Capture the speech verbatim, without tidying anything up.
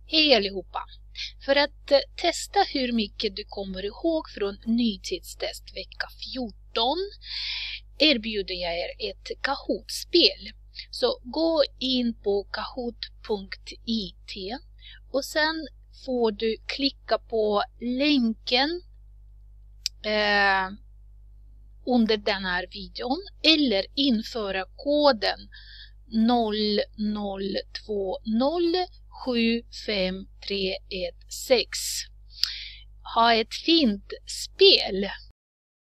Hej allihopa! För att eh, testa hur mycket du kommer ihåg från nytidstest vecka fjorton erbjuder jag er ett Kahoot-spel. Så gå in på kahoot punkt i t och sen får du klicka på länken eh, under den här videon eller införa koden noll noll två noll sju fem tre ett sex. Ha ett fint spel!